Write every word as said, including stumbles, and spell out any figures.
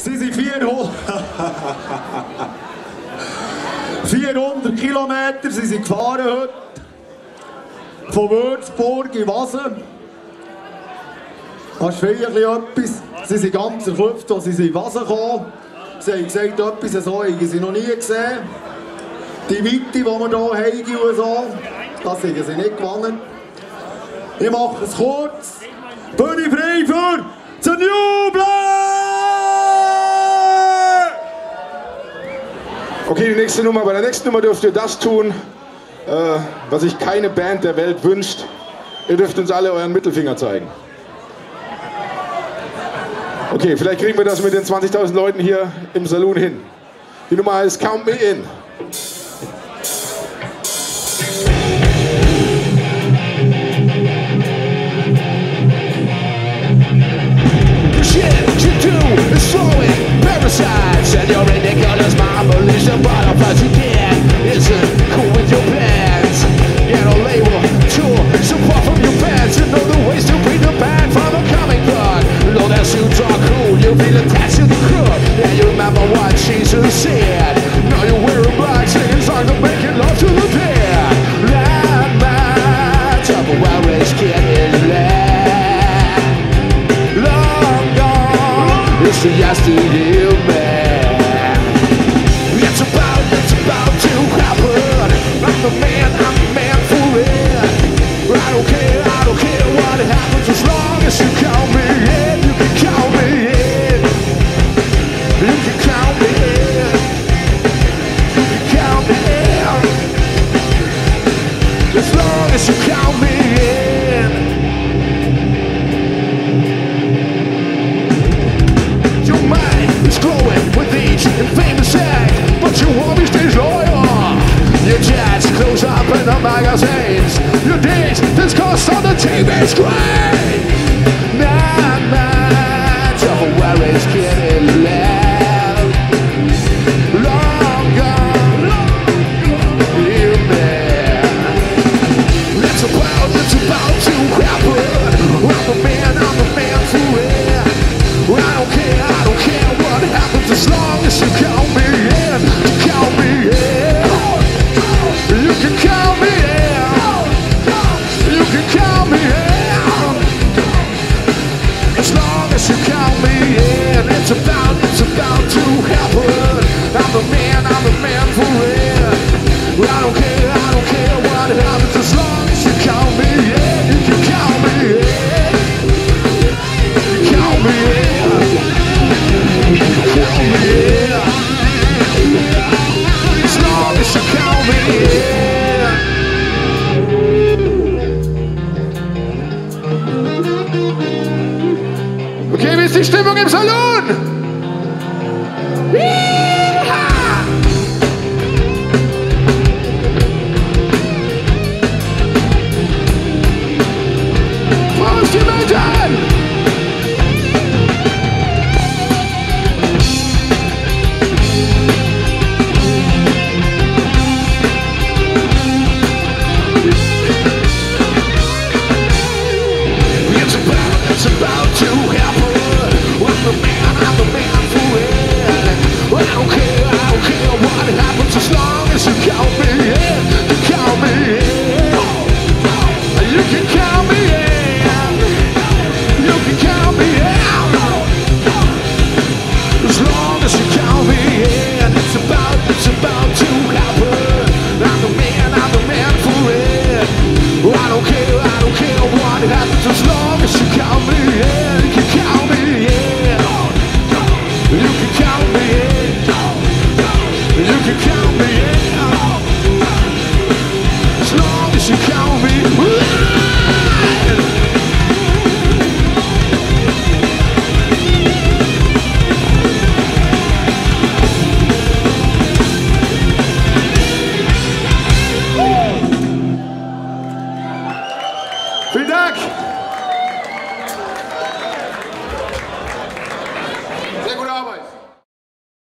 Sie sind vierhundert Kilometer sie sind gefahren heute. Von Würzburg in Wasen. Das ist vielleicht etwas. Sie sind ganz erklüpft, als sie in Wasen kamen. Sie haben gesagt, etwas so haben sie noch nie gesehen. Die Weite, die wir hier haben und so, das haben sie nicht gewonnen. Ich mache es kurz. Bühne frei für zum Jubeln! Okay, die nächste Nummer. Bei der nächsten Nummer dürft ihr das tun, äh, was sich keine Band der Welt wünscht. Ihr dürft uns alle euren Mittelfinger zeigen. Okay, vielleicht kriegen wir das mit den zwanzigtausend Leuten hier im Saloon hin. Die Nummer heißt Count Me In. Parasites and your ridiculous marble is the butterflies you get. Isn't cool with your plans. Get a label, tool, support from your fans. You know the ways to bring the band from a comic book. You know that suits are cool, you feel attached to the crew. Yeah, you remember what Jesus said. Now you're wearing black, singing songs of making love to the dead. That man, Tupperware race kid is left. Long gone, it's the yesterday. I'm the man, I'm the man for it. I don't care, I don't care what happens as long as you count me in. You can count me in. You can count me in. You can count me in. As long as you count me in. Your mind is glowing with each infamous act, but you always stays loyal. Your chats close up in the magazines. Your days discussed on the T V screen. Nah, nah, Tupperware is getting loud. Long gone, you man. It's about, it's about to happen. I'm the man, I'm the man for it. I don't care, I don't care what happens as long as you count me in. You count me in. You can count me in. You can count me in. As long as you count me in. It's about, it's about to happen. I'm the man, I'm the man for it. I don't care, I don't care what happens as long as you count me in. You can count me in. You count me in. You count me in. As long as you count me in. Okay, wie ist die Stimmung im Salon? Yeehaw! Prost, die Menschen! It's about to happen. I'm the man, I'm the man for it. I don't care, I don't care what happens as long as you count me in. You count me in. You can count me in. You can count me in. As long as you count me in. It's about, it's about to happen. I'm the man, I'm the man for it. I don't care, I don't care what happens as long as you count me in.